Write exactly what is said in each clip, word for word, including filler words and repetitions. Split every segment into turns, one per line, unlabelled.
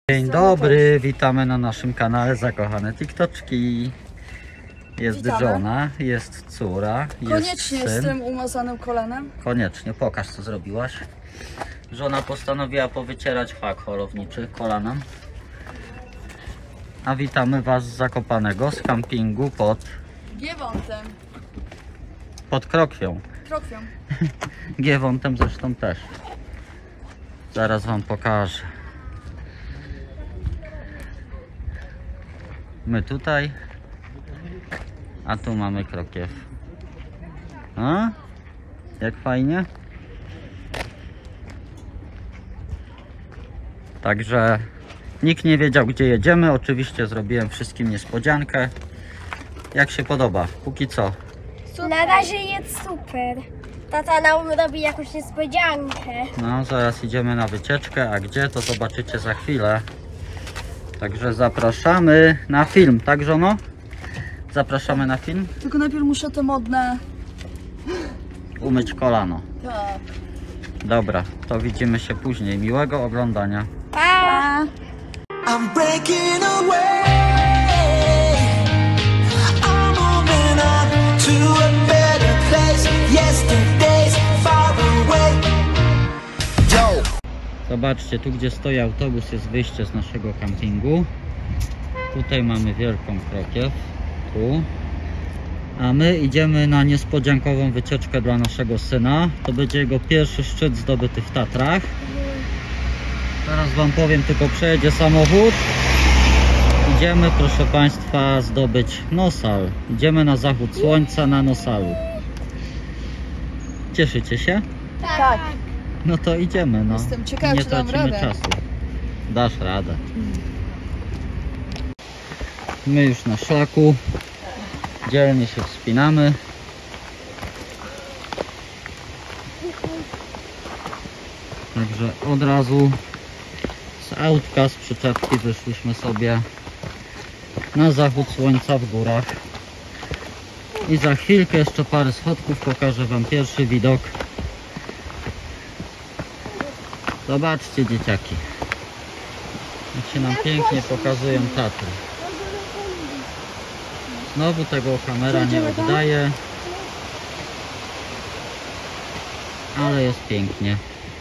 Dzień dobry, witamy na naszym kanale Zakochane TikToczki. Jest
Witamy.
żona, jest córa,
Koniecznie
jest syn.
z tym umazanym kolanem.
Koniecznie, pokaż co zrobiłaś. Żona postanowiła powycierać hak holowniczy kolanem. A witamy Was z Zakopanego, z kampingu pod,
Giewontem.
pod Krokwią.
Krokwią.
Giewontem zresztą też. Zaraz Wam pokażę. My tutaj, a tu mamy Krokiew. A? Jak fajnie. Także nikt nie wiedział, gdzie jedziemy. Oczywiście zrobiłem wszystkim niespodziankę. Jak się podoba? Póki co.
Na razie jest super. Tata nam robi jakąś niespodziankę.
No, zaraz idziemy na wycieczkę, a gdzie to zobaczycie za chwilę. Także zapraszamy na film, tak żono? Zapraszamy na film?
Tylko najpierw muszę te modne...
Umyć kolano.
Tak.
Dobra, to widzimy się później. Miłego oglądania.
Pa!
I'm breaking away. I'm moving on to a better place. Yesterday's far away. Yo.
Zobaczcie, tu gdzie stoi autobus jest wyjście z naszego kampingu. Tutaj mamy wielką Krokiew. Tu. A my idziemy na niespodziankową wycieczkę dla naszego syna. To będzie jego pierwszy szczyt zdobyty w Tatrach. Zaraz Wam powiem, tylko przejedzie samochód. Idziemy, proszę Państwa, zdobyć Nosal. Idziemy na zachód słońca na Nosalu. Cieszycie się?
Tak.
No to idziemy, no.
Jestem ciekawa,
Nie
czy dam
tracimy
radę.
czasu. Dasz radę. My już na szlaku. Dzielnie się wspinamy. Także od razu z autka, z przyczepki wyszliśmy sobie na zachód słońca w górach. I za chwilkę jeszcze parę schodków pokażę Wam pierwszy widok. Zobaczcie, dzieciaki, jak się nam pięknie pokazują Tatry. Znowu tego kamera nie oddaje, ale jest pięknie.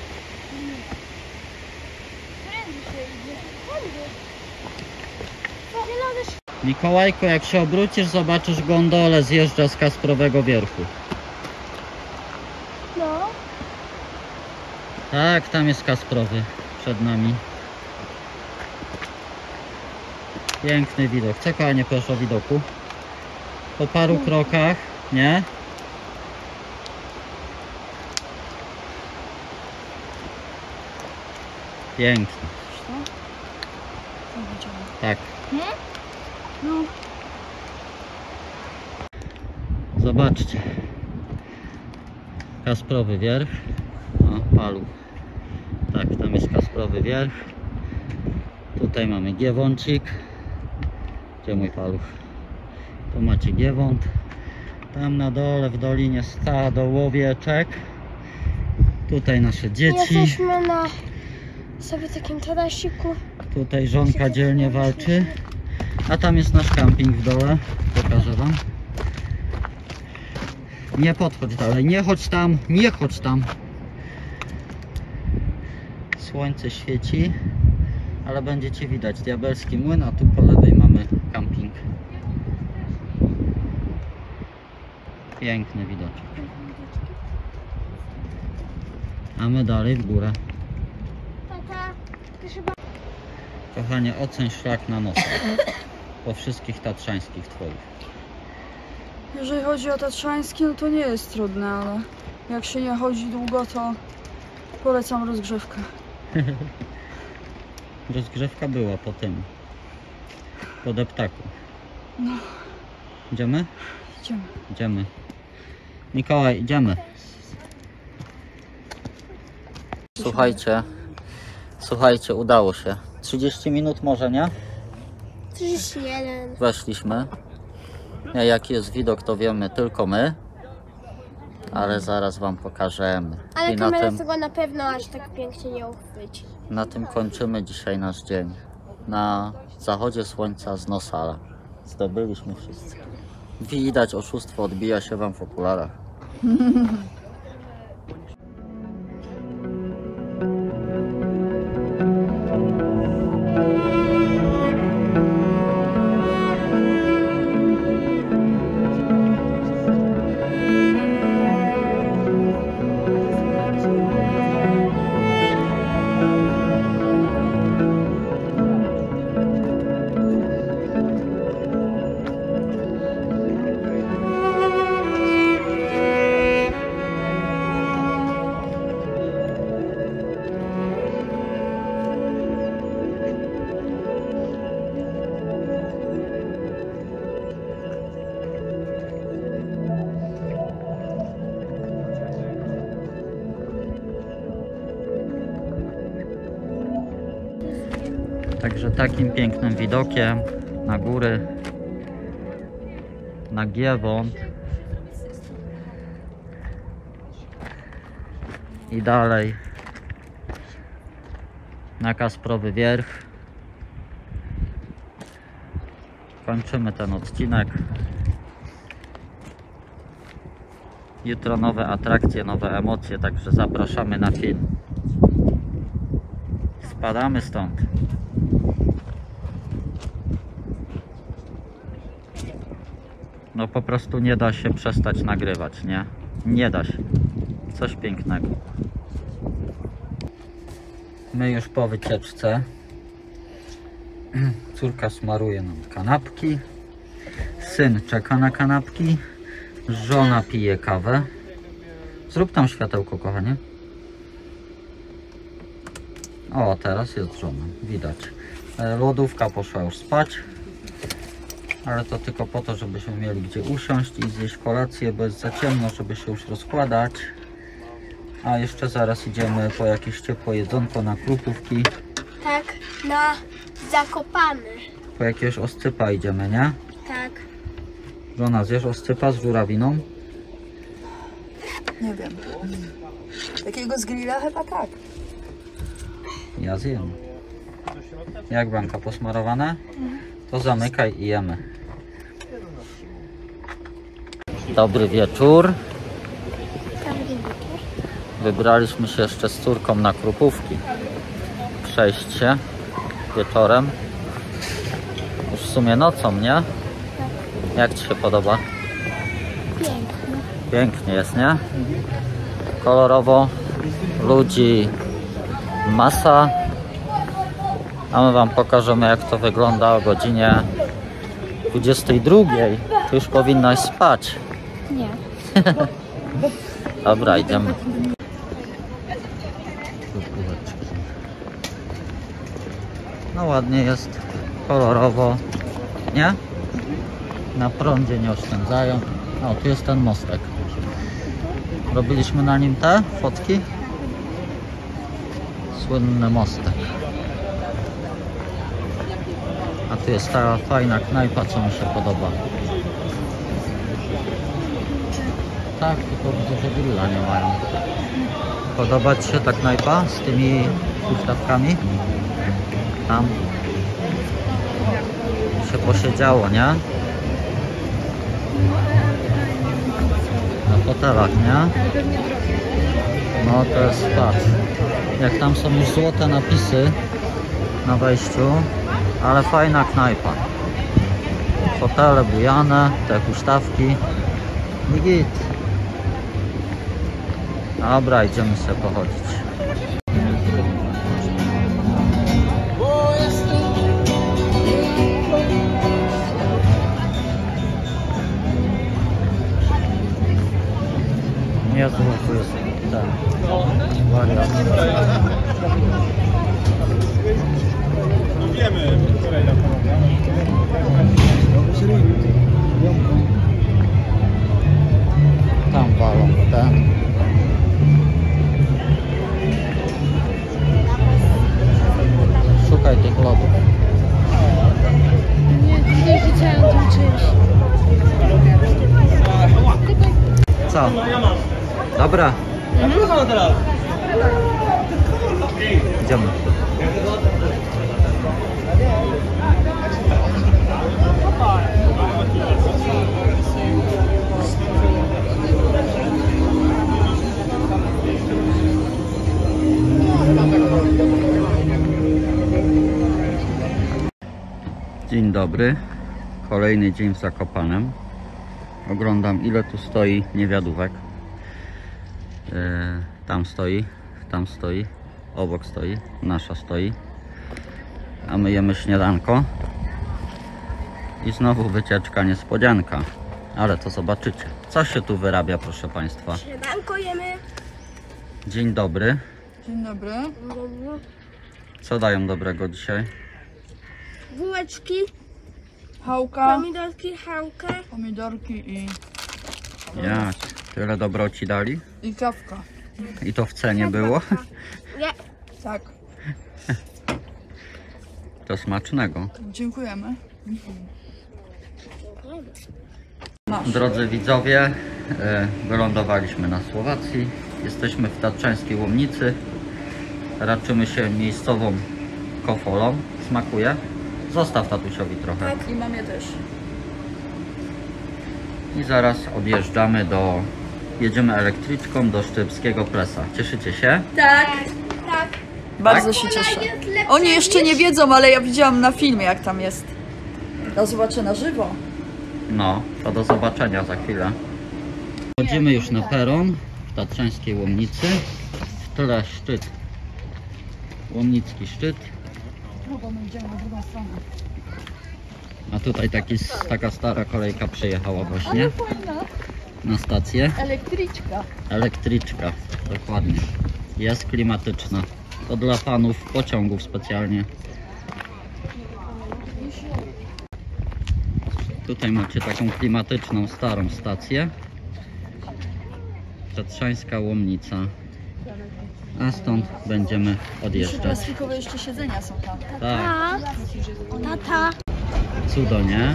Mikołajko, jak się obrócisz, zobaczysz gondolę zjeżdża z Kasprowego Wierchu.
No.
Tak, tam jest Kasprowy przed nami. Piękny widok. Co kochanie powiesz o widoku? Po paru krokach, nie? Piękny.
Co? To widziałem.
Tak.
No.
Zobaczcie. Kasprowy Wierch. O, paluch. Tak, tam jest Kasprowy Wierch. Tutaj mamy Giewącik. Gdzie mój paluch? Tu macie Giewont. Tam na dole w dolinie stado łowieczek. Tutaj nasze dzieci.
Jesteśmy na sobie takim tarasiku.
Tutaj żonka dzielnie walczy. A tam jest nasz kamping w dole. Pokażę Wam. Nie podchodź dalej, nie chodź tam, nie chodź tam. Słońce świeci, ale będziecie widać diabelski młyn, a tu po lewej mamy kamping. Piękny widoczek. A my dalej w górę.
Tata, ty chyba...
Kochanie, oceń szlak na nos. Po wszystkich tatrzańskich Twoich.
Jeżeli chodzi o tatrzański, no to nie jest trudne, ale jak się nie chodzi długo, to polecam rozgrzewkę.
Rozgrzewka była po tym. Po deptaku.
No.
Idziemy?
Idziemy.
Idziemy. Mikołaj, idziemy. Słuchajcie, słuchajcie, udało się. trzydzieści minut może, nie?
trzydzieści jeden.
Weszliśmy. A jaki jest widok, to wiemy tylko my. Ale zaraz Wam pokażemy.
Ale
I na
kamera
tym,
tego na pewno aż tak pięknie nie uchwyci.
na tym kończymy dzisiaj nasz dzień. na zachodzie słońca z Nosala. Zdobyliśmy wszystko. Widać, oszustwo odbija się wam w okularach. Także takim pięknym widokiem na góry, na Giewont i dalej na Kasprowy Wierch kończymy ten odcinek. Jutro nowe atrakcje, nowe emocje, także zapraszamy na film. Spadamy stąd. No po prostu nie da się przestać nagrywać, nie? Nie da się. Coś pięknego. My już po wycieczce. Córka smaruje nam kanapki. Syn czeka na kanapki. Żona pije kawę. Zrób tam światełko, kochanie. O, teraz jest żona. Widać. Lodówka poszła już spać. Ale to tylko po to, żebyśmy mieli gdzie usiąść i zjeść kolację, bo jest za ciemno, żeby się już rozkładać. A jeszcze zaraz idziemy po jakieś ciepłe jedzonko na Krupówki.
Tak, na Zakopane.
Po jakiegoś oscypa idziemy, nie?
Tak.
Żona, zjesz oscypa z żurawiną?
Nie wiem. Takiego z grilla chyba tak.
Ja zjem. Jak Blanka, posmarowane? To zamykaj i jemy. Dobry wieczór. Wybraliśmy się jeszcze z córką na Krupówki. Przejść się wieczorem. Już w sumie nocą, nie? Jak ci się podoba?
Pięknie.
Pięknie jest, nie? Kolorowo. Ludzi masa. A my wam pokażemy, jak to wygląda o godzinie dwudziestej drugiej. Ty już powinnaś spać.
Nie.
Dobra, idziemy. No ładnie jest, kolorowo, nie? Na prądzie nie oszczędzają. O, tu jest ten mostek. Robiliśmy na nim te fotki. Słynny mostek. A tu jest ta fajna knajpa, co mi się podoba. Tak, tylko widzę, że grilla nie mają. Podoba ci się ta knajpa z tymi huśtawkami? Tam się posiedziało, nie? Na hotelach, nie? No to jest patrz. Jak tam są już złote napisy na wejściu, ale fajna knajpa. Hotele bujane, te huśtawki. Git. Dobra, idziemy sobie pochodzić. Niezły tu jest ten wariant.
Wiemy, której na
Tam walą ten. Szukaj tych lodów.
Nie, nie widziałem tym czymś.
Co? Dobra. Idziemy. Dzień dobry, kolejny dzień w Zakopanem. Oglądam, ile tu stoi niewiadówek. Yy, tam stoi, tam stoi, obok stoi, nasza stoi. A my jemy śniadanko. I znowu wycieczka niespodzianka. Ale to zobaczycie. Co się tu wyrabia, proszę Państwa?
Śniadanko jemy.
Dzień dobry.
Dzień dobry.
Co dają dobrego dzisiaj?
Bułeczki,
Chałka,
pomidorki, chałkę.
pomidorki i,
Ja, tyle dobroci dali?
i kawka.
I to w cenie było?
Nie.
Tak,
To smacznego.
dziękujemy.
Drodzy widzowie, e, wylądowaliśmy na Słowacji. Jesteśmy w Tatrzańskiej Łomnicy. Raczymy się miejscową kofolą. Smakuje? Zostaw tatusiowi trochę.
I mamie też.
I zaraz odjeżdżamy do... Jedziemy elektryczką do Szczypskiego Plesa. Cieszycie się?
Tak.
Tak.
Bardzo się cieszę. Oni jeszcze nie wiedzą, ale ja widziałam na filmie, jak tam jest. Ja zobaczę na żywo.
No, to do zobaczenia za chwilę. Wchodzimy już na peron w Tatrzańskiej Łomnicy. W tle szczyt. Łomnicki szczyt.
No bo my idziemy na drugą stronę.
A tutaj taki, taka stara kolejka przyjechała właśnie na stację.
Elektryczka.
Elektryczka, dokładnie. Jest klimatyczna. To dla fanów pociągów specjalnie. Tutaj macie taką klimatyczną, starą stację. Tatrzańska Łomnica. A stąd będziemy odjeżdżać.
Plastikowe jeszcze siedzenia są tam.
Tak,
Tata.
cudo, nie?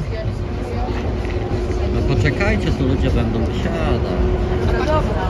No poczekajcie, tu ludzie będą wysiadać.
Dobra.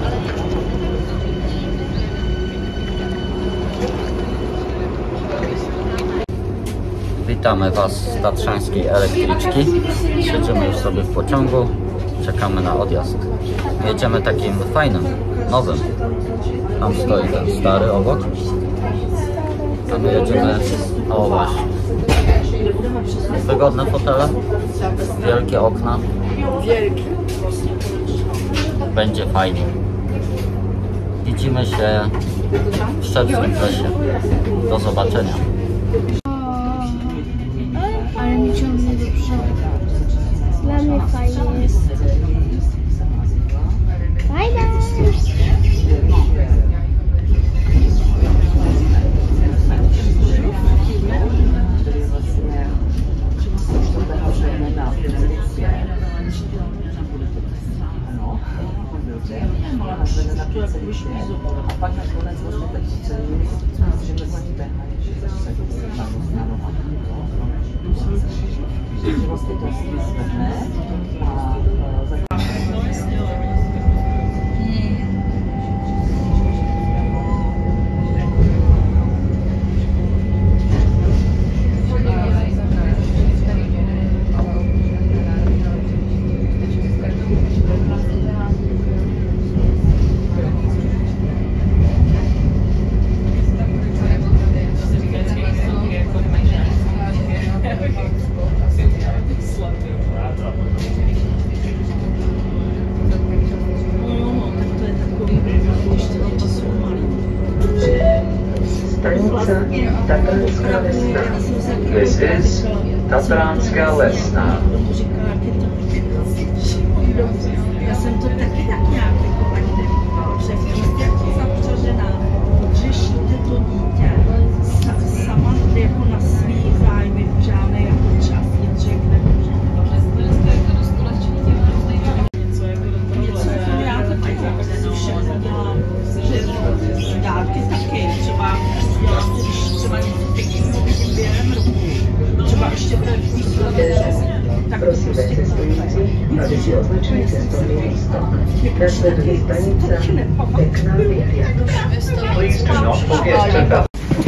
Witamy Was z Tatrzańskiej Elektryczki. Siedzimy już sobie w pociągu. Czekamy na odjazd. Jedziemy takim fajnym, nowym. Tam stoi ten stary obok. A my jedziemy... O właśnie. Wygodne fotele. Wielkie okna.
Wielki.
Będzie fajnie. Widzimy się w Szczeckim Plesie. Do zobaczenia.
Ale mi ciągnie do przodu. Dla mnie fajnie jest. Fajne.
Tatrańska Lesna. This is Tatrańska Lesna.
Já jsem to taky tak nějak jako ani nevnímala, že prostě jako zavřená, řešíte to dítě sa, sama jako na svý zájmy, žádný jako čas, jen řekne, něco jako já to taky všechno dělám, že dárky taky, třeba dělám, když třeba něco pěkného vidím během roku, třeba ještě to je
Prosíme cestující, aby si označili cestovní místo. Následuje stanice Pěkná vyhliadka. Please do not forget to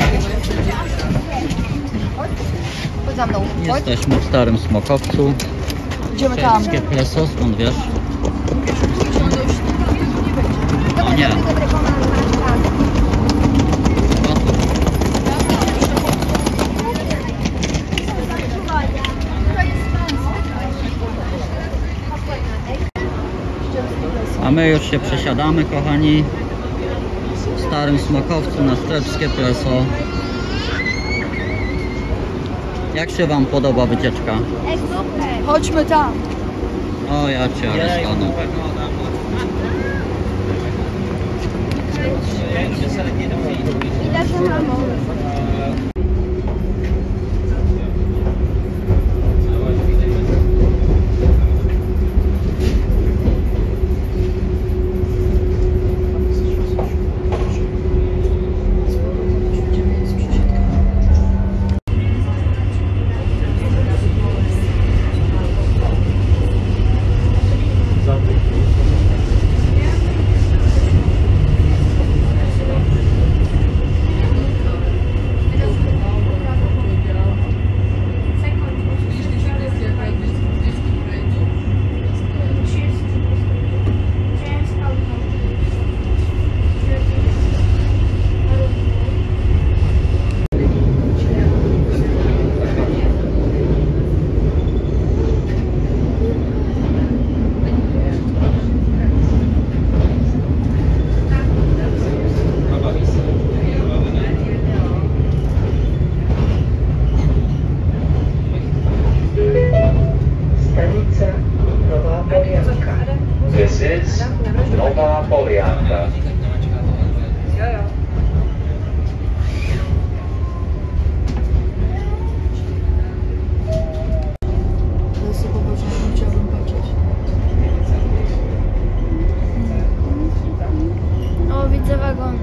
Chodź za mną. Chodź.
Jesteśmy w Starym Smokowcu.
Idziemy tam.
Szczeckie Pleso, skąd wiesz? O nie. A my już się przesiadamy, kochani, w starym smokowcu na Szczeckie Preso. Jak się wam podoba wycieczka?
Ej, super.
Chodźmy tam.
O, ja cię aresztowano.
Ile że mamo?
This is Nova Polianka.
Teraz sobie popatrzę, chciałabym patrzeć.
O, widzę wagony.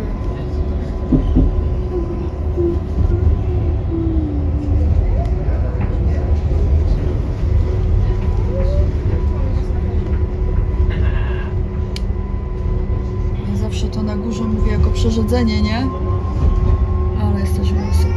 Ja zawsze to na górze mówię jako przerzedzenie, nie? Ale jesteśmy wysoko.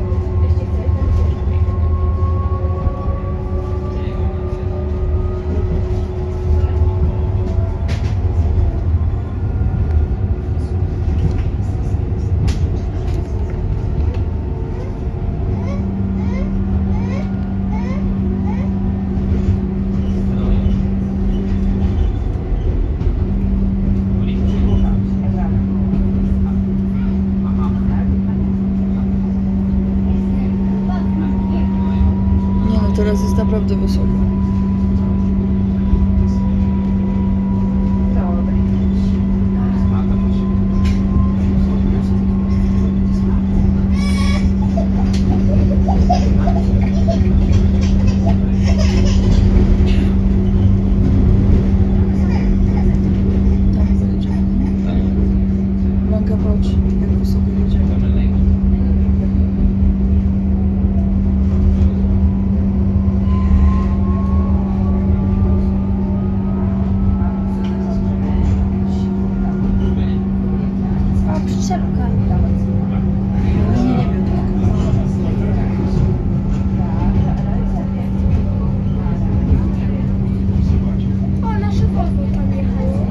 Nie no, teraz jest naprawdę wysoko. Tam jedziemy. Blanka, patrz, jak wysoko jedziemy.
O, przyczepka. O, nasze Volvo tam jechało.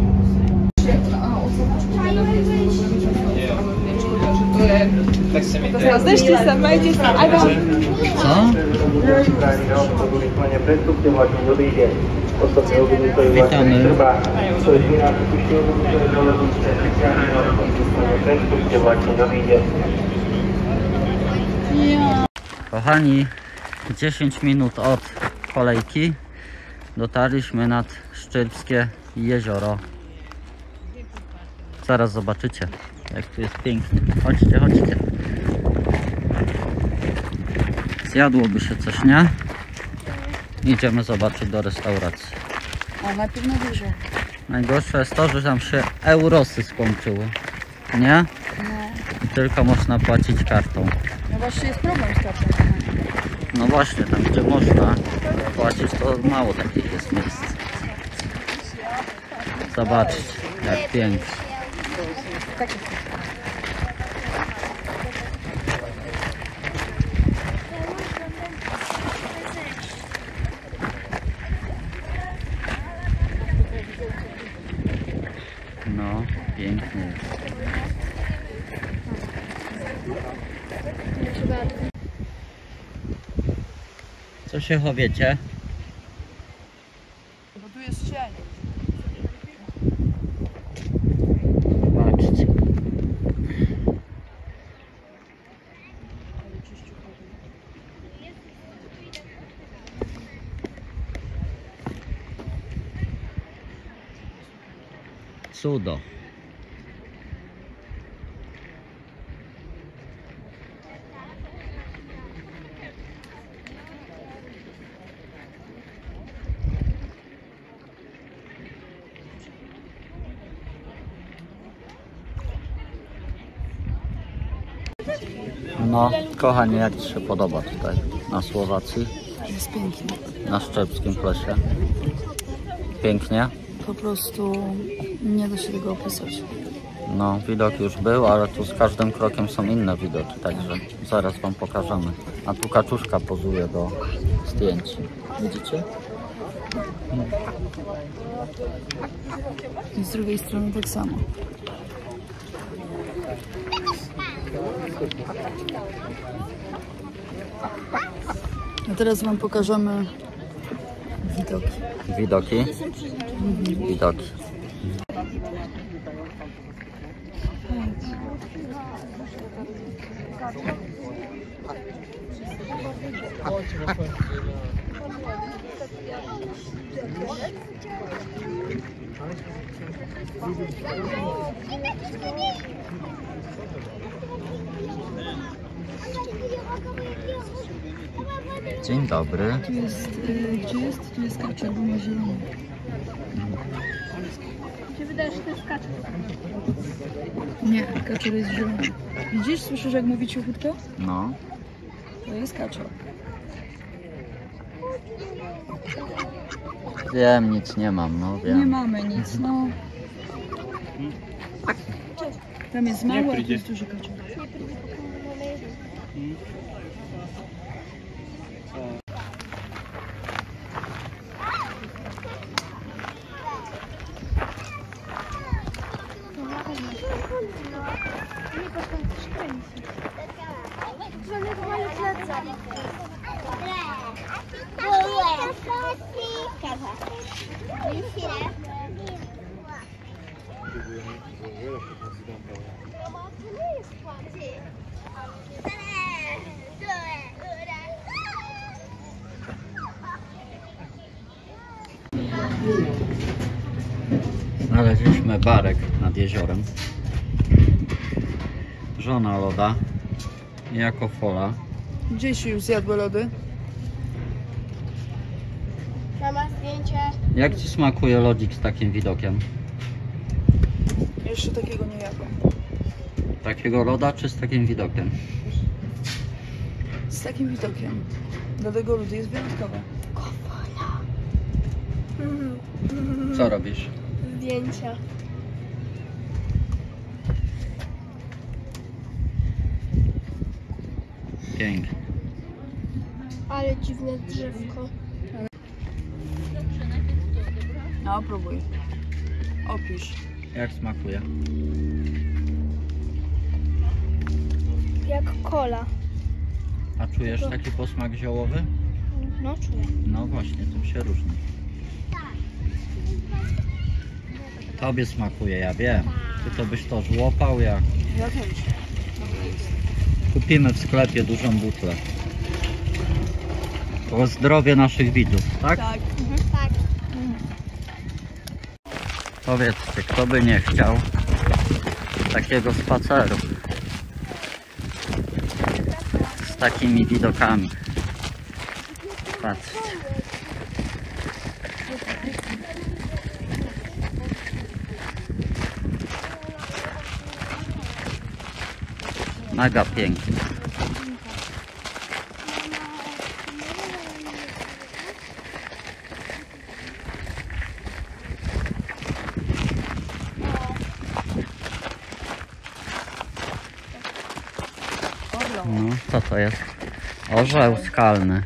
Co? Witamy. Kochani, dziesięć minut od kolejki dotarliśmy nad Szczyrpskie jezioro. Zaraz zobaczycie, jak tu jest pięknie. Chodźcie, chodźcie. Zjadłoby się coś, nie? Idziemy zobaczyć do restauracji.
A najpierw na dużo.
Najgorsze jest to, że tam się eurosy skończyły, nie? I tylko można płacić kartą.
No właśnie jest problem z kartą.
No właśnie, tam gdzie można płacić, to mało takich jest miejsc. Zobaczcie, jak pięknie. No, pięknie jest. Co się chowiecie?
Bo tu jest cień.
Cudo. No, kochanie, jak Ci się podoba tutaj na Słowacji?
Jest pięknie.
Na Szczebskim Plesie. Pięknie?
Po prostu nie da się tego opisać.
No, widok już był, ale tu z każdym krokiem są inne widoki, także zaraz Wam pokażemy. A tu kaczuszka pozuje do zdjęć. Widzicie?
I z drugiej strony tak samo. A teraz Wam pokażemy widoki.
Widoki? Widoki. Dzień dobry.
Tu jest, y, gdzie jest? Tu jest kaczor, bo ma zielony.
Czy wydajesz też kaczkę?
Nie, kaczor jest zielony. Widzisz? Słyszysz, jak mówi cichutko?
No.
To jest kaczor.
Wiem, nic nie mam, no wiem.
Nie mamy nic, no. Tam jest mały, a tu jest duży kaczor.
Znaleźliśmy barek nad jeziorem. Żona loda. Jako fola.
Gdzieś już zjadły lody?
Mama, zdjęcie.
Jak Ci smakuje lodzik z takim widokiem?
Jeszcze takiego nie jadłam.
Takiego loda czy z takim widokiem?
Z takim widokiem. Dlatego lód jest wyjątkowy.
Co robisz?
Zdjęcia.
Pięknie.
Ale dziwne drzewko.
No, próbuj. Opisz.
Jak smakuje?
Jak kola.
A czujesz taki posmak ziołowy?
No czuję.
No właśnie, tym się różni. Tobie smakuje, ja wiem. Ty to byś to żłopał jak...
Ja też. Dobra jest.
Kupimy w sklepie dużą butlę. O zdrowie naszych widzów, tak?
Tak.
Tak.
Powiedzcie, kto by nie chciał takiego spaceru z takimi widokami. Patrzcie. Mega pięknie. No, co to jest? Orzeł skalny.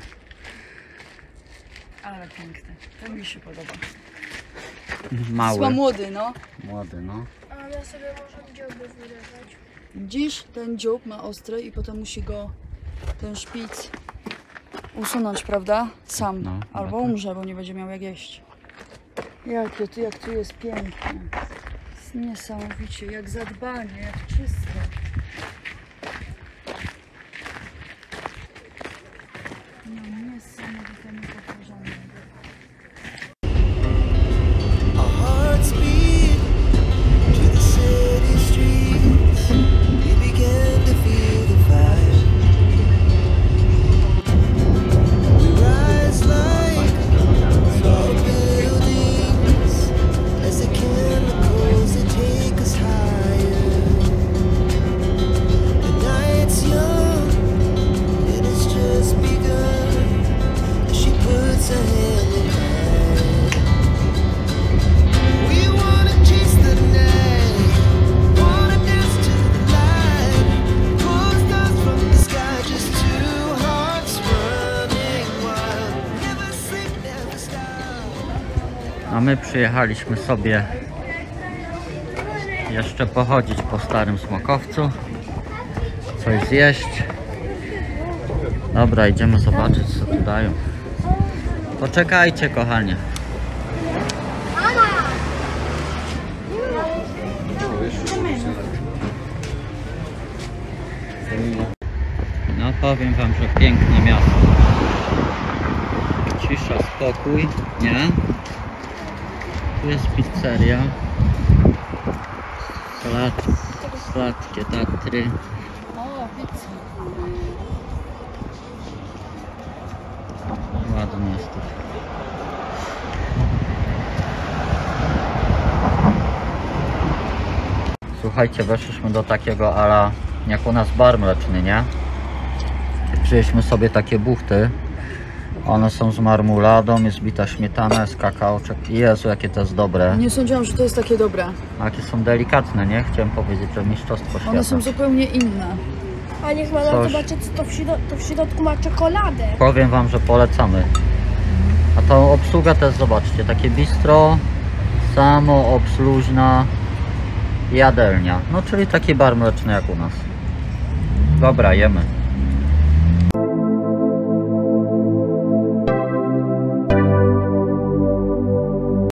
Ale piękny. Ten mi się podoba.
Mały.
Sła młody, no.
Młody, no.
A ja sobie może dzioby wyrywać.
Dziś ten dziób ma ostry i potem musi go ten szpic usunąć, prawda? Sam.
No,
Albo
tak.
umrze, bo nie będzie miał jak jeść. Jakie tu, jak tu jest pięknie. Jest niesamowicie, jak zadbanie, jak czysto. No niesamowite, niepowtarzalne.
Our hearts beat
A my przyjechaliśmy sobie jeszcze pochodzić po Starym Smokowcu, coś zjeść. Dobra, idziemy zobaczyć, co tu dają. Poczekajcie, kochanie. No powiem wam, że piękne miasto. Cisza, spokój, nie? Tu jest pizzeria. Sład, słodkie Tatry.
O, pizza.
Ładnie jest tu. Słuchajcie, weszliśmy do takiego ala, jak u nas bar mleczny, nie? Wzięliśmy sobie takie buchty. One są z marmuladą, jest bita śmietana, jest kakaoczek. Jezu, jakie to jest dobre.
Nie sądziłam, że to jest takie dobre.
A jakie są delikatne, nie? Chciałem powiedzieć, że mistrzostwo świata.
One są zupełnie inne.
A niech mama
Coś.
zobaczy, co to w, środ to w środku ma czekoladę.
Powiem wam, że polecamy. A tą obsługa też zobaczcie, takie bistro, samoobsłużna jadalnia. No czyli taki bar mleczny jak u nas. Dobra, jemy.